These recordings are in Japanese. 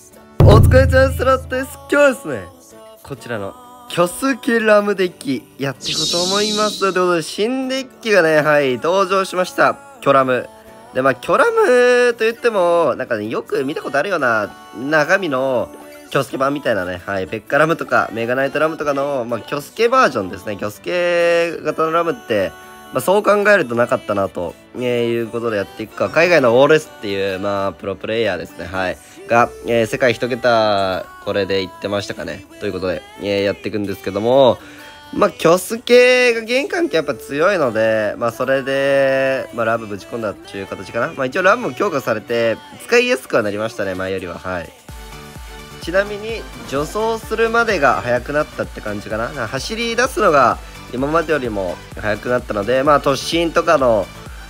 お疲れ様スラットです。今日はですね、こちらのキョスケラムデッキやっていこうと思います。ということで、新デッキがね、登場しました。キョラム。で、キョラムと言っても、なんかね、よく見たことあるような中身のキョスケ版みたいなね、ペッカラムとかメガナイトラムとかの、キョスケバージョンですね。キョスケ型のラムって、そう考えるとなかったなと、いうことでやっていくか。海外のオーレスっていう、プロプレイヤーですね。が、世界一桁、これで言ってましたかね。ということで、やっていくんですけども、キョスケが玄関系やっぱ強いので、それで、ラムぶち込んだっていう形かな。一応ラムも強化されて、使いやすくはなりましたね、前よりは。ちなみに、助走するまでが速くなったって感じかな。走り出すのが、今までよりも速くなったので、突進とかの、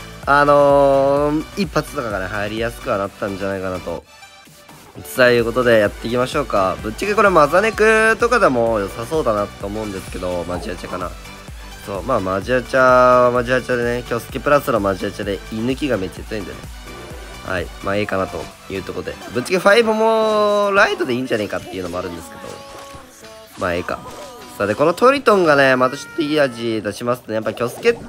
一発とかがね、入りやすくはなったんじゃないかなと。ということでやっていきましょうか。ぶっちゃけこれマザネクとかでも良さそうだなと思うんですけど、マジアチャかな。そう、マジアチャはマジアチャでね、キョスケプラスのマジアチャで居抜きがめっちゃ強いんでね。いいかなというところで。ぶっちゃけ5もライトでいいんじゃねえかっていうのもあるんですけど、いいか。さあで、このトリトンがね、またちょっといい味出しますね。やっぱキョスケって、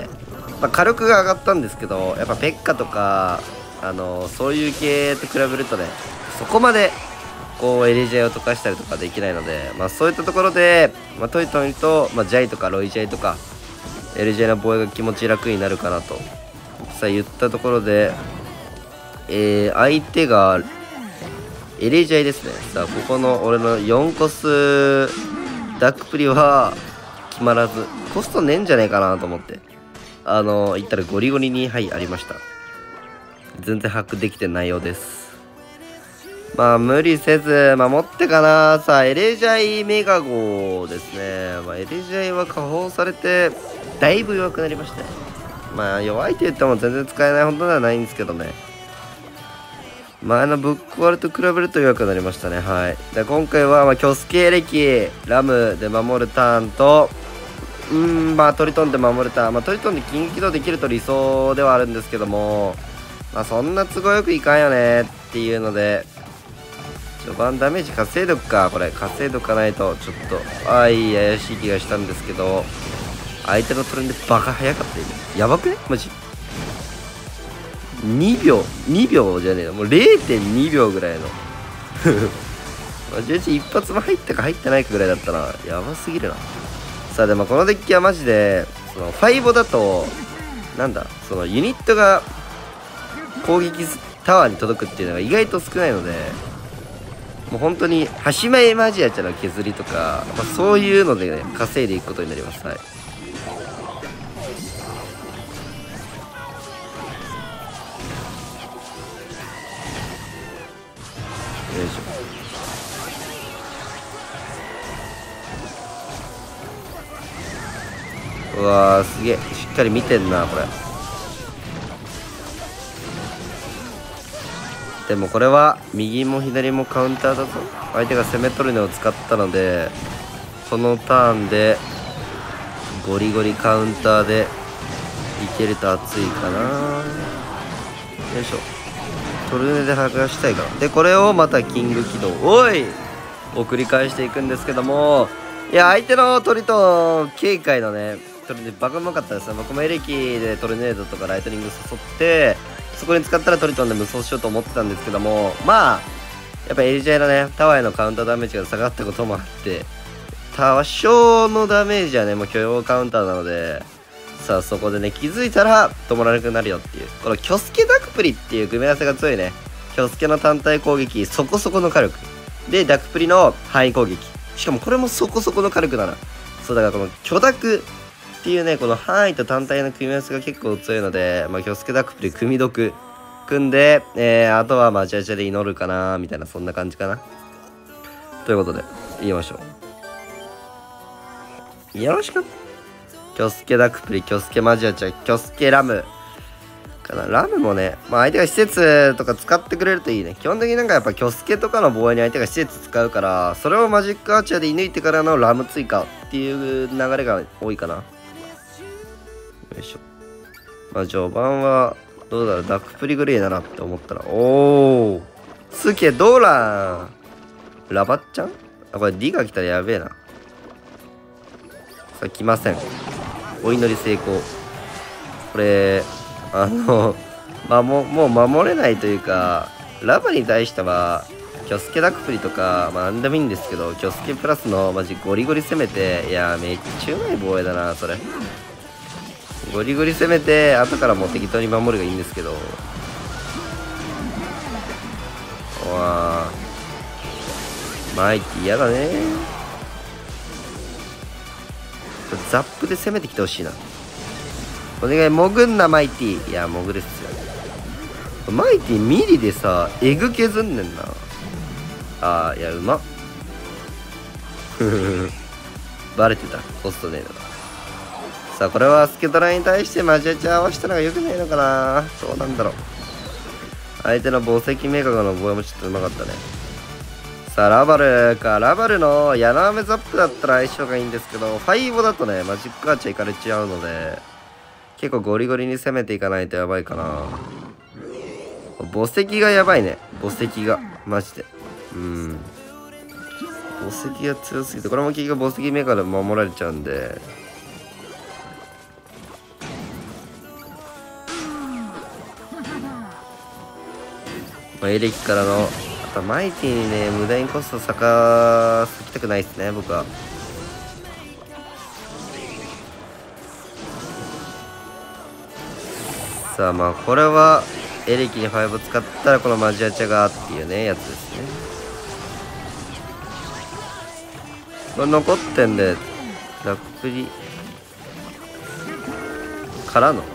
火力が上がったんですけど、やっぱペッカとか、そういう系と比べるとね、そこまで、エリジェイを溶かしたりとかできないので、そういったところで、トリトンと、ジャイとかロイジェイとか、エリジェイの防衛が気持ち楽になるかなと。さあ言ったところで、相手が、エリジェイですね。さあ、ここの俺の4コス、ダックプリは決まらず、コストねえんじゃねえかなと思って。言ったらゴリゴリに、ありました。全然把握できてないようです。無理せず、守ってかな。さあ、エレジャイメガゴですね。エレジャイは下放されて、だいぶ弱くなりましたね。弱いと言っても全然使えないほどではないんですけどね。前のブックワルと比べると弱くなりましたね。で今回は、キョスケ歴、ラムで守るターンと、トリトンで守るターン。トリトンで近畿起動できると理想ではあるんですけども、そんな都合よくいかんよねっていうので、序盤ダメージ稼いどくか。これ稼いどかないとちょっと怪しい気がしたんですけど、相手のトレンでバカ早かったよね。やばくねマジ。2秒じゃねえの、もう 0.2 秒ぐらいのマジで一発も入ったか入ってないかぐらいだったな。やばすぎるな。さあでもこのデッキはマジでそのファイボだとそのユニットが攻撃タワーに届くっていうのが意外と少ないので、もう本当に端前マジアチャの削りとか、そういうので、ね、稼いでいくことになります。よいしょ。うわーすげえ、しっかり見てんなこれ。でもこれは右も左もカウンターだぞ。相手が攻め取るのを使ったので、このターンでゴリゴリカウンターでいけると熱いかな。よいしょ。トルネで剥がしたいから。でこれをまたキング起動を繰り返していくんですけども、いや相手のトリトン警戒のねトルネバカうまかったですね。僕もエレキでトルネードとかライトニング誘って、そこに使ったらトリトンで無双しようと思ってたんですけども、やっぱエリジャイのねタワーへのカウンターダメージが下がったこともあって、多少のダメージはねもう許容カウンターなので、さあそこでね気づいたら止まらなくなるよっていう、このキョスケダクプリっていう組み合わせが強いね。キョスケの単体攻撃そこそこの火力で、ダクプリの範囲攻撃、しかもこれもそこそこの火力だな。そうだからこの巨ダクっていうね、この範囲と単体の組み合わせが結構強いので、キョスケダクプリ組毒組んで、あとはマジアチャで祈るかなみたいな、そんな感じかな。ということで言いましょう。よろしく。キョスケダクプリ、キョスケマジアチャ、キョスケラムかな。ラムもね、相手が施設とか使ってくれるといいね。基本的にやっぱキョスケとかの防衛に相手が施設使うから、それをマジックアーチャーで射抜いてからのラム追加っていう流れが多いかな。よいしょ。序盤はどうだろう、ダックプリグレーだなって思ったら、おースケドラン。ラバッちゃん。あ、これ D が来たらやべえな。さあ、来ません。お祈り成功。これ、もう守れないというか、ラバに対しては、キョスケダクプリとか、なんでもいいんですけど、キョスケプラスのマジゴリゴリ攻めて、いやめっちゃうまい防衛だな、それ。ゴリゴリ攻めて、後からもう適当に守るがいいんですけど。マイティ嫌だね。ザップで攻めてきてほしいな。お願い、潜んな、マイティ。いや、潜るっすよ。マイティミリでさ、エグ削んねんな。いや、うまっ。バレてた。コストねえな。さあ、これはスケトラに対してマジアチ合わせたのが良くないのかな。どうなんだろう。相手の宝石メガガの防衛もちょっとうまかったね。さあ、ラバルか。ラバルのヤナアメザップだったら相性がいいんですけど、ファイボだとね、マジックアーチャーいかれちゃうので、結構ゴリゴリに攻めていかないとやばいかな。墓石がやばいね。墓石が。マジで。墓石が強すぎて、これも結局墓石メガで守られちゃうんで。エレキからの、あとマイティにね、無駄にコスト咲きたくないですね、僕は。さあ、これは、エレキに5使ったら、このマジアチャがっていうね、やつですね。これ残ってんで、ラップリからの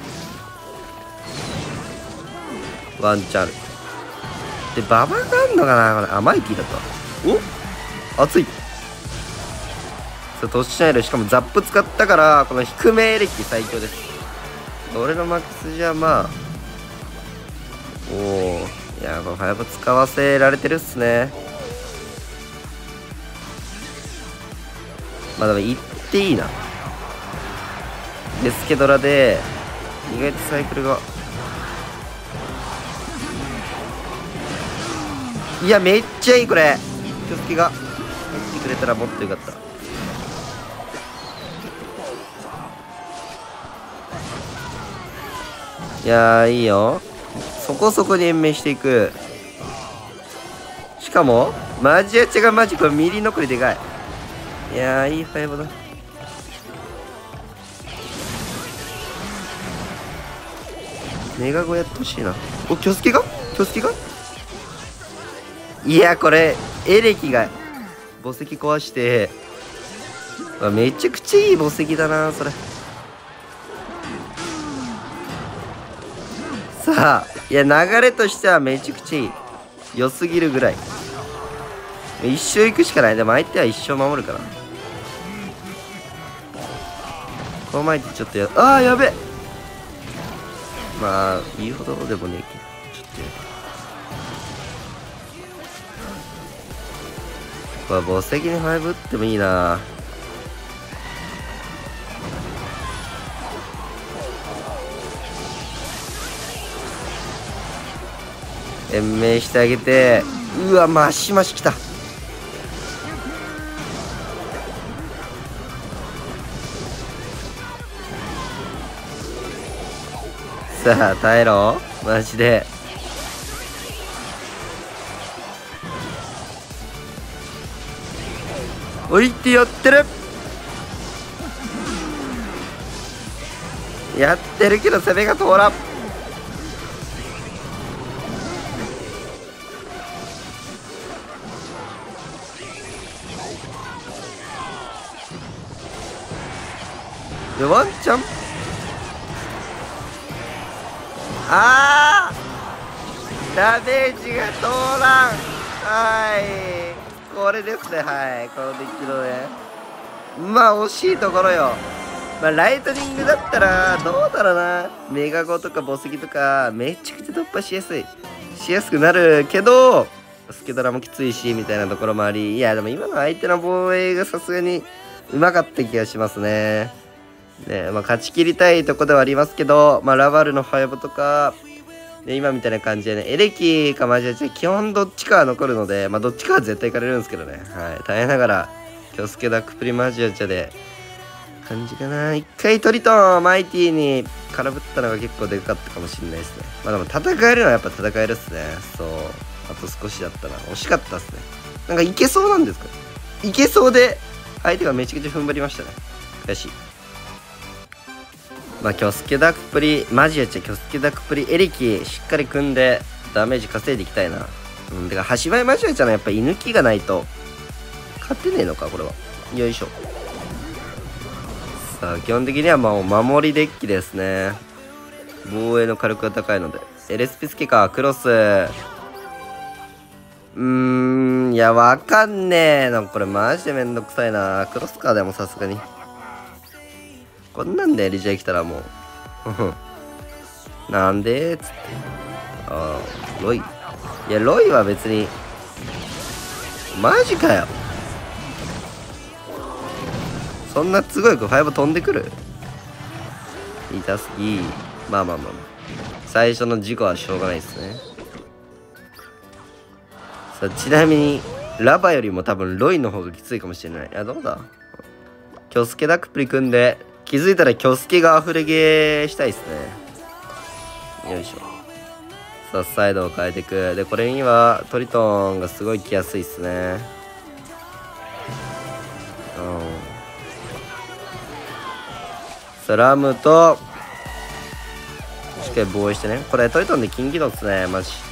ワンチャン。で、ババがあんのかなこれ。マイティだと。お熱い。トッシュナイル、しかもザップ使ったから、この低めエレキ最強です。俺のマックスじゃいや、この5使わせられてるっすね。でも行っていいな。で、スケドラで、意外とサイクルが。いや、めっちゃいい、これ。キョスケが入ってくれたらもっとよかった。いやいいよ。そこそこに延命していく。しかも、マジアチャがマジこれミリ残りでかい。いやいいファイブだ。メガゴやってほしいな。キョスケがいや、これ、エレキが墓石壊して、めちゃくちゃいい墓石だな、それ。さあ、いや、流れとしてはめちゃくちゃいい。良すぎるぐらい。一生行くしかない。でも相手は一生守るから。この前ってちょっとやべえ。いいほどでもねえけど。ちょっとやこれ墓石に5打ってもいいな。延命してあげて。うわ、マシマシきた。さあ、耐えろ。マジで。置いてやってる。やってるけど攻めが通らん。でワンチャンダメージが通らん。これですね。このデッキのね、惜しいところよ。ライトニングだったらどうだろうな。メガゴとかボスギとかめちゃくちゃ突破しやすくなるけど、スケドラもきついしみたいなところもあり、いやでも今の相手の防衛がさすがにうまかった気がしますね。勝ち切りたいとこではありますけど、ラバルの5とかで、今みたいな感じでね、エレキかマジアチャ、基本どっちかは残るので、まあどっちかは絶対いかれるんですけどね。はい。耐えながら、キョスケダックプリマジアチャで、感じかな。一回トリトン、マイティに空振ったのが結構でかかったかもしれないですね。まあでも戦えるのはやっぱ戦えるっすね。そう。あと少しだったな。惜しかったっすね。なんかいけそうなんですか？いけそうで、相手がめちゃくちゃ踏ん張りましたね。悔しい。まあ、キョスケダックプリ、マジアチャ、キョスケダックプリ、エレキ、しっかり組んで、ダメージ稼いでいきたいな。うん、てか、橋場マジアチャのやっぱ居抜きがないと、勝てねえのか、これは。よいしょ。さあ、基本的にはもう守りデッキですね。防衛の火力が高いので。エレスピスケか、クロス。いや、わかんねえの。これマジでめんどくさいな。クロスカーでもさすがに。こんなんでリジェ来たらもう。なんでつって。ああ、ロイ。いや、ロイは別に。マジかよ。そんなすごい5飛んでくる？痛すぎ。まあまあまあまあ。最初の事故はしょうがないですね。さあ、ちなみに、ラバよりも多分ロイの方がきついかもしれない。いや、どうだ？キョスケダックプリ組んで、気づいたらキョスケが溢れゲーしたいですね。よいしょ。さあ、サイドを変えていく。で、これにはトリトンがすごい来やすいっすね。さあ、ラムと、しっかり防衛してね。これトリトンで金起動っすね、マジ。ち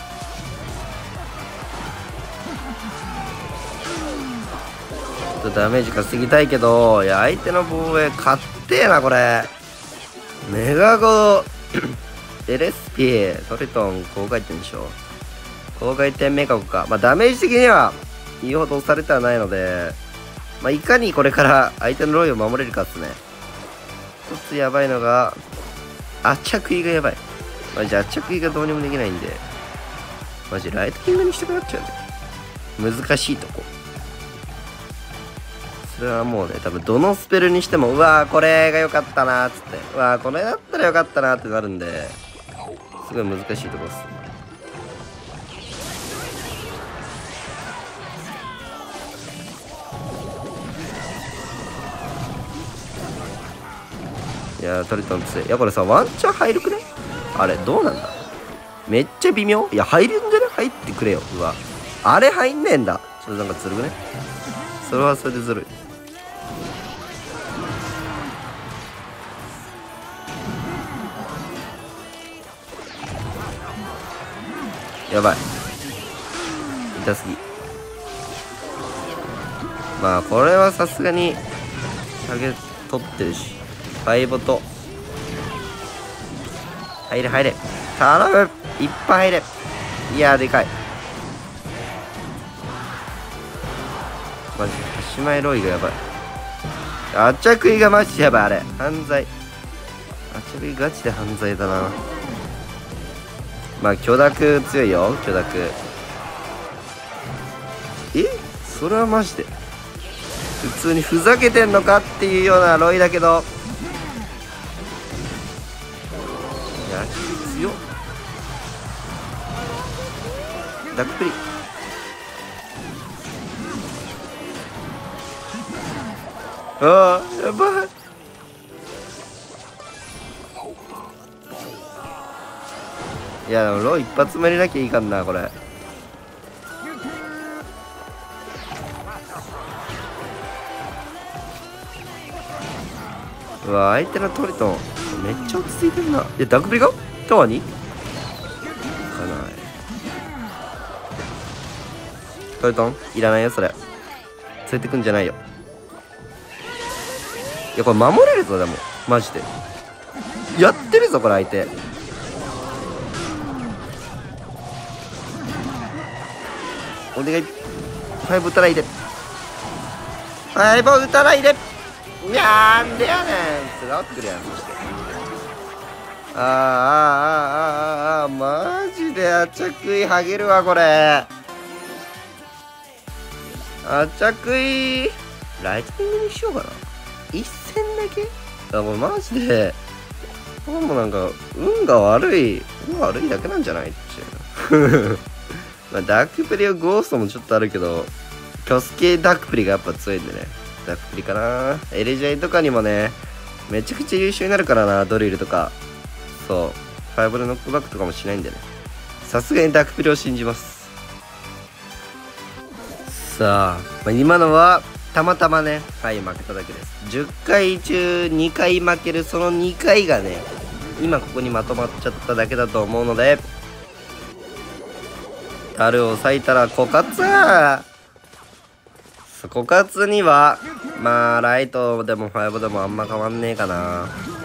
ょっとダメージ稼ぎたいけど、いや、相手の防衛勝ってえな、これ。メガゴエレスピー、トリトン、高回転でしょ。高回転メガゴか。まあ、ダメージ的には、いいほど押されてはないので、まあ、いかにこれから相手のロイを守れるかっすね。一つやばいのが、圧着位がやばい。マジ圧着位がどうにもできないんで、マジライトキングにしたくなっちゃうね。難しいとこ。それはもうね、多分どのスペルにしても、うわーこれが良かったなーっつって、うわーこれだったら良かったなーってなるんで、すごい難しいとこです。いやー、トリトン強い。いや、これさ、ワンチャン入るくね？あれ、どうなんだ？めっちゃ微妙。いや、入るんじゃね？入ってくれよ。うわ。あれ入んねえんだ。ちょっとなんかずるくね？それはそれでずるい。やばい。痛すぎ。まあ、これはさすがに、タゲ取ってるし。ファイボト。入れ入れ。頼む。いっぱい入れ。いやー、でかい。マジ、端前ロイがやばい。あっちゃくいがマジでやばい、あれ。犯罪。あっちゃくいガチで犯罪だな。まあ、許諾強いよ、許諾。それはマジで。普通にふざけてんのかっていうようなロイだけど。いや、強っ。ダックプリ。ああ、やばい。いや、でもロイ一発目になきゃいいかんな、これ。うわ、相手のトリトンめっちゃ落ち着いてるな。ダックプリがタワーにかない。トリトンいらないよ、それ。連れてくんじゃないよ。いや、これ守れるぞ、でもマジでやってるぞ、これ相手。お願い。ファイブ打たないで。ファイブ打たないで。なんでやねん。つがってくるやん。そしてマジであちゃくいはげるわ、これ。あちゃくいライトニングにしようかな。一戦だけ。これマジでもうなんか運が悪いだけなんじゃないっていうまあダークプリはゴーストもちょっとあるけど、キョスケダークプリがやっぱ強いんでね、ダークプリかな。エレジャイとかにもねめちゃくちゃ優秀になるからな、ドリルとか。そうファイブでノックバックとかもしないんでね、さすがにダークプリを信じます。さあ、まあ、今のはたまたまね、はい、負けただけです。10回中2回負ける、その2回がね今ここにまとまっちゃっただけだと思うので、樽を割いたら枯渇。枯渇にはまあライトでも5でもあんま変わんねえかな。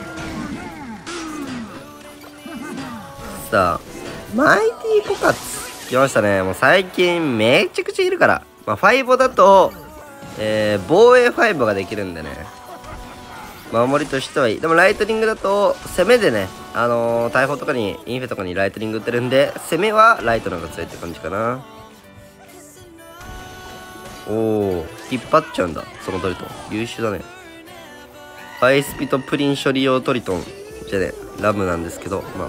さあマイティ枯渇来ましたね。もう最近めちゃくちゃいるから、まあ、5だと、防衛5ができるんでね、守りとしてはいい。でもライトニングだと攻めでね、大砲とかにインフェとかにライトニング打ってるんで、攻めはライトの方が強いって感じかな。おお、引っ張っちゃうんだそのトリトン、優秀だね。ハイスピとプリン処理用トリトンじゃねラムなんですけど、まあ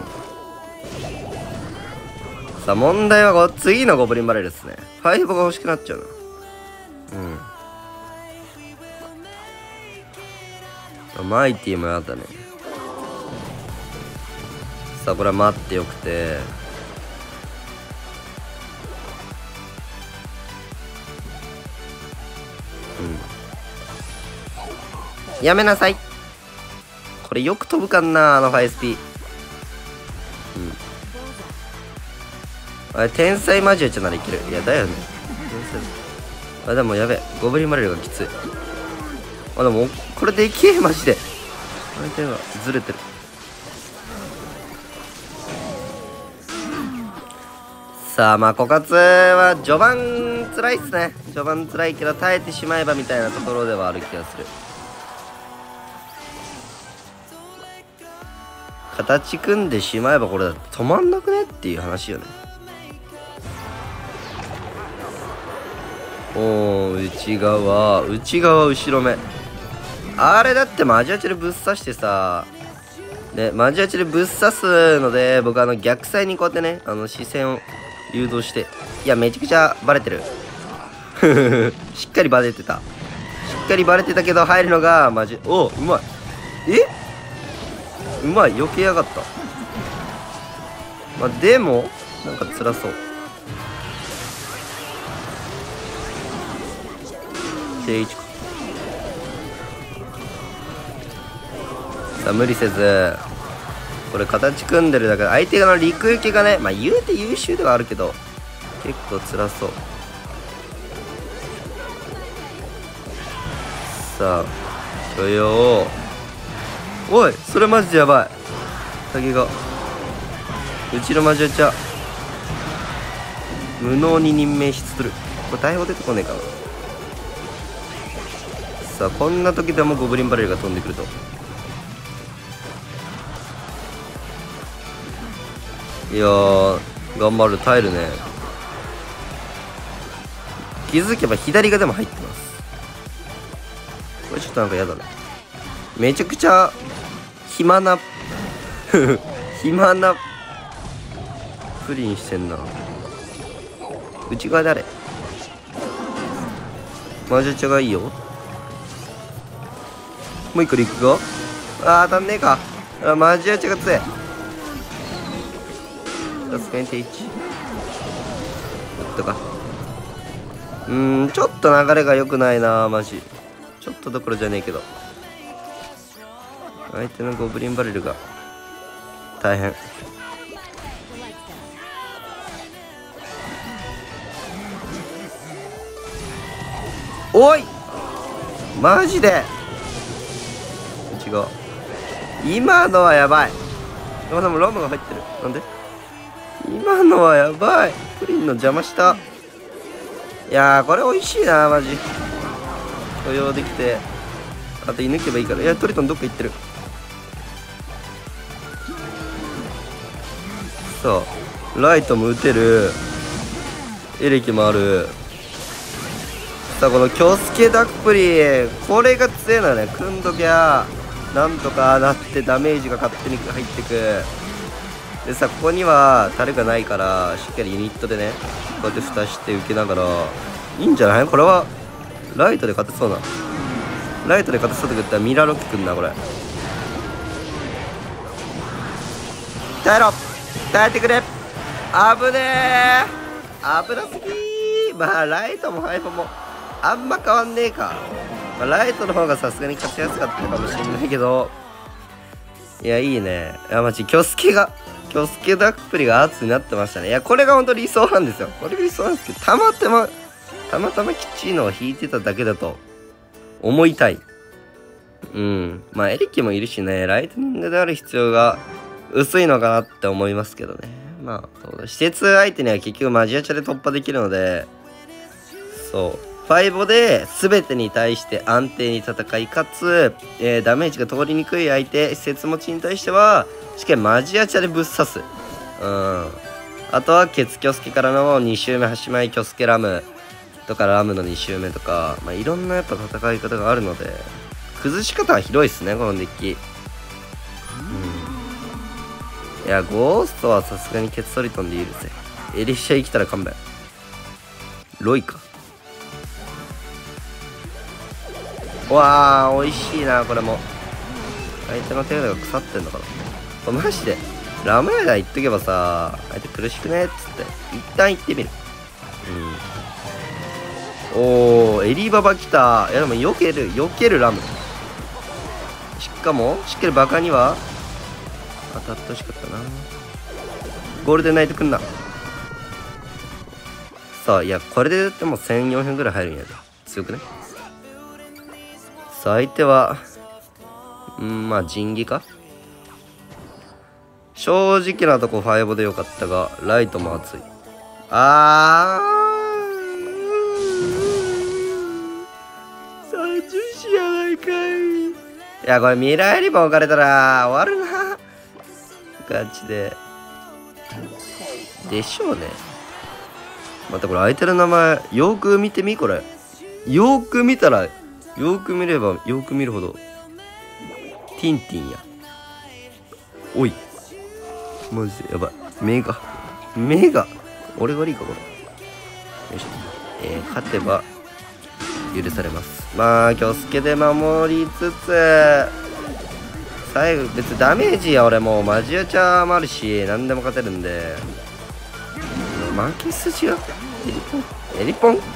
さあ問題は次のゴブリンバレルですね。5が欲しくなっちゃうな。マイティもやだね。さあこれは待ってよくて、やめなさい。これよく飛ぶかんな、ファイスピ。あれ天才マジアチならいける。いやだよね、天才。あでもやべ、ゴブリンバレルがきつい。あでもこれでけえマジで。相手がずれてる。さあまあ枯渇は序盤辛いっすね。序盤辛いけど耐えてしまえばみたいなところではある気がする。形組んでしまえばこれだって止まんなくねっていう話よね。おー、内側後ろ目。あれだってマジアチでぶっ刺してさ、ね、マジアチでぶっ刺すので僕逆サイにこうやってね視線を誘導して、いやめちゃくちゃバレてるしっかりバレてた、しっかりバレてたけど入るのがマジ、おうまい、うまい、避けやがった。まあでもなんか辛そう。定位置か。さあ無理せずこれ形組んでるだけで相手の陸行きがね、まあ言うて優秀ではあるけど結構辛そう。さあ許容、おいそれマジでやばい。先がうちのマジアチャ無能に任命する。これ大砲出てこねえかな。さあこんな時でもゴブリンバレルが飛んでくると、いやー頑張る、耐えるね。気づけば左がでも入ってます。これちょっとなんかやだね。めちゃくちゃ暇な暇なプリンしてんな。内側誰マジャチャがいいよ。もう一個陸が当たんねえか。マジアチャが強い。さすがに定位置とか、ちょっと流れが良くないなマジ。ちょっとどころじゃねえけど相手のゴブリンバレルが大変。おいマジで違う、今のはやばい。でもロムが入ってる。なんで今のはやばい。プリンの邪魔した。いやーこれ美味しいなマジ。許容できてあと射抜けばいいから。いやトリトンどっか行ってる。さあライトも打てる、エレキもある。さあこのキョスケダックプリこれが強いのね。組んどきゃなんとかなってダメージが勝手に入ってく。でさ、ここにはタレがないからしっかりユニットでねこうやって蓋して受けながらいいんじゃない？これはライトで勝てそうな、ライトで勝てそうって言ったらミラーロックくんな。これ耐えろ、耐えてくれ。危ねえ、危なすぎー。まあライトもハイパもあんま変わんねえか。まあ、ライトの方がさすがに勝ちやすかったかもしんないけど、いやいいね。いやマジキョスケダップリがアーツになってましたね。いやこれが本当理想なんですよ。これが理想なんですけど、たまたまきちいのを引いてただけだと思いたい。まあエリキもいるしね、ライトニングである必要が薄いのかなって思いますけどね。まあそうだ、施設相手には結局マジアチャで突破できるので、そうファイボで全てに対して安定に戦い、かつ、ダメージが通りにくい相手、施設持ちに対してはしっかりマジアチャでぶっ刺す。あとはケツキョスケからの2周目端前キョスケラムとかラムの2周目とか、まあ、いろんなやっぱ戦い方があるので、崩し方は広いですねこのデッキ。いやゴーストはさすがにケツソリトンで許せ。エリシャ生きたら勘弁。ロイか。わあ美味しいな。これも相手の手札が腐ってんのかな。これマジでラムエダ言っとけばさ、相手苦しくねっつって一旦行ってみる。おーエリババ来た。いやでも避けるラム。しかもしっかりバカには当たってほしかったな。ゴールデンナイトくんな。さあいやこれででも1400ぐらい入るんやで。強くね。さあ相手はまあ仁義か。正直なとこファイボでよかったがライトも熱い。30試やないかい。いやこれミラーリボン置かれたら終わるなガチで。でしょうね。またこれ相手の名前よく見てみ。これよく見たらよく見ればよく見るほどティンティンや。おいマジでやばい。目が俺が悪いかこれ。よいしょ。勝てば許されます。まあキョスケで守りつつ最後別にダメージや俺もうマジアチャーもあるし何でも勝てるんで、負け筋はエリポン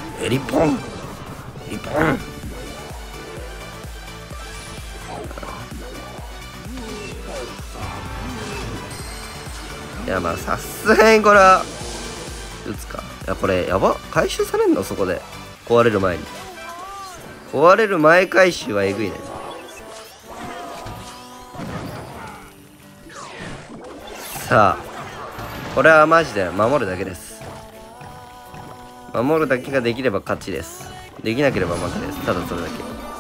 いやまあさすがにこれは打つか。いやこれやば回収されんの。そこで壊れる前回収はえぐいね。さあこれはマジで守るだけです。守るだけができれば勝ちです。できなければ負けです。ただそれだけ。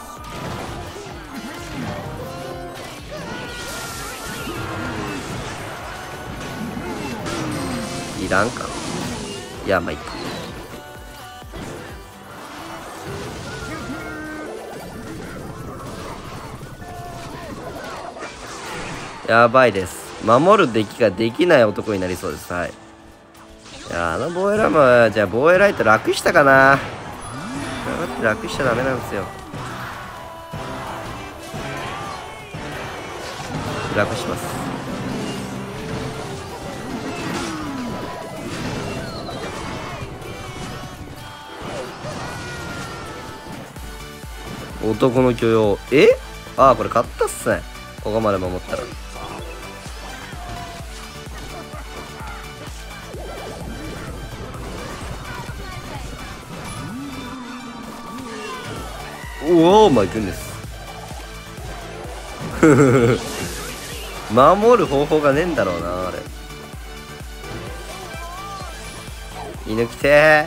いらんか。いやまあいいか。やばいです。守る出来ができない男になりそうです。はい。いや防衛ラムはじゃあ防衛ライト楽したかな。楽しちゃダメなんですよ。楽します。男の許容。これ勝ったっすね。ここまで守ったら。おおマイクンです。守る方法がねえんだろうなあれ。犬来て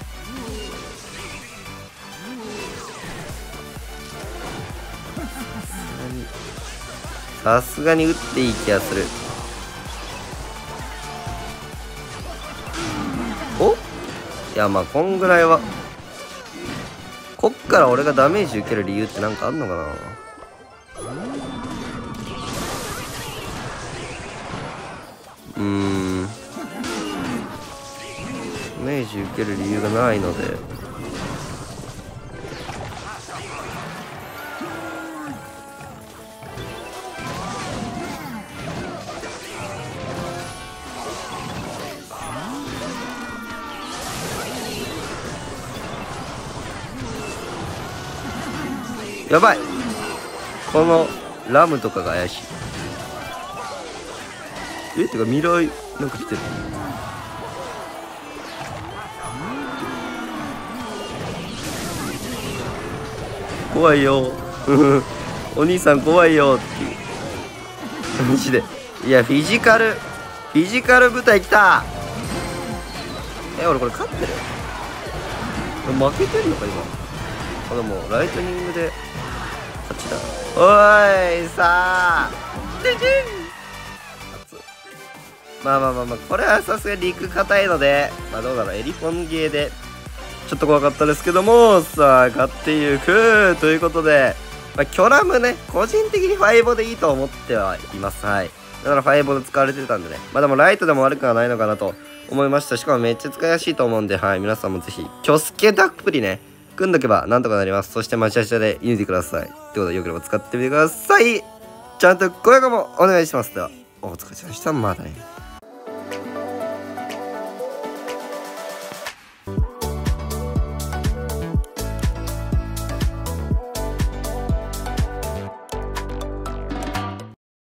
さすがに打っていい気がする。おいやまあこんぐらいはこっから俺がダメージ受ける理由ってなんかあんのかな。 ダメージ受ける理由がないので、やばい、このラムとかが怪しい。てか未来なんか来てる。怖いよお兄さん怖いよっていう感じで。いやフィジカル部隊来た。俺これ勝ってる？負けてんのか今。でもライトニングで勝ちだ。おーいさあまあこれはさすがに陸硬いので、どうだろう、エリポンゲーでちょっと怖かったですけども、さあ勝っていくということで、キョラムね、個人的にファイボでいいと思ってはいます。はい、だからファイボで使われてたんでね、でもライトでも悪くはないのかなと思いました。しかもめっちゃ使いやすいと思うんで、はい、皆さんもぜひキョスケダップリね組んどけばなんとかなります。そして待ち合わせでユニティください。ってことでよければ使ってみてください。ちゃんと高評価もお願いします。ではお疲れ様でした。またね。